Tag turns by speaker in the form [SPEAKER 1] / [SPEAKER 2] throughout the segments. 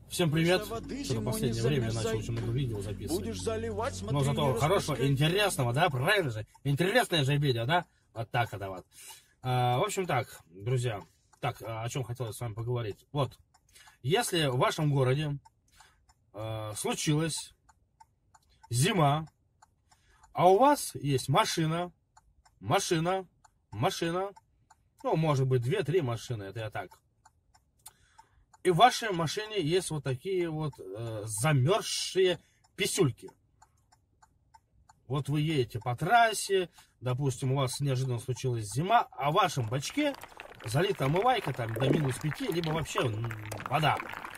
[SPEAKER 1] Всем привет! Что-то в последнее время я начал очень много видео записывать. Но зато хорошего, интересного, да, правильно же? Интересное же видео, да? Вот так это вот. В общем так, друзья, так, о чем хотелось с вами поговорить. Вот, если в вашем городе случилась зима, а у вас есть машина, ну, может быть, 2-3 машины, это я так. И в вашей машине есть вот такие вот замерзшие писюльки. Вот вы едете по трассе, допустим, у вас неожиданно случилась зима, а в вашем бачке залита омывайка там до -5, либо вообще вода.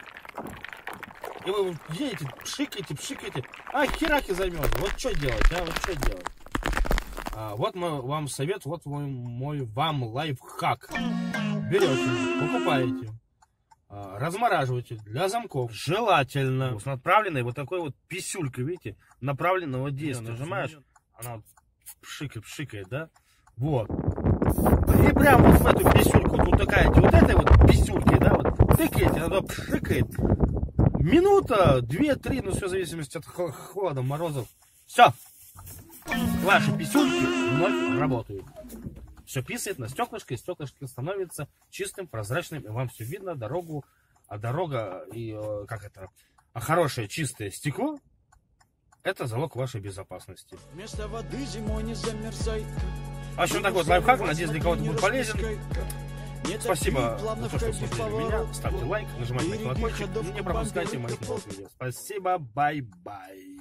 [SPEAKER 1] И вы едете, пшикаете, а хераки замерзли. Вот что делать, а? Вот что делать? Вот мой вам совет, вот мой вам лайфхак. Берете, покупаете, размораживайте для замков. Желательно с направленной вот такой вот писюлькой, видите, направленного действия. Нажимаешь, она вот пшикает, да? Вот. И прям вот в эту писюльку вот утыкаете вот этой вот писюлькой, да, вот тыкаете, она пшикает. Минута, 2-3, ну все в зависимости от холода, морозов. Все. Ваши писюльки вновь работают. Все писает на стеклышко, и стеклышко становится чистым, прозрачным, и вам все видно, дорогу, а дорога и, хорошее чистое стекло, это залог вашей безопасности.
[SPEAKER 2] Вместо воды зимой не замерзай.
[SPEAKER 1] В общем, так вот лайфхак, надеюсь, для кого-то будет полезен. Спасибо за то, что смотрели меня, ставьте лайк, нажимайте на колокольчик, не пропускайте моих новых видео. Спасибо, бай-бай.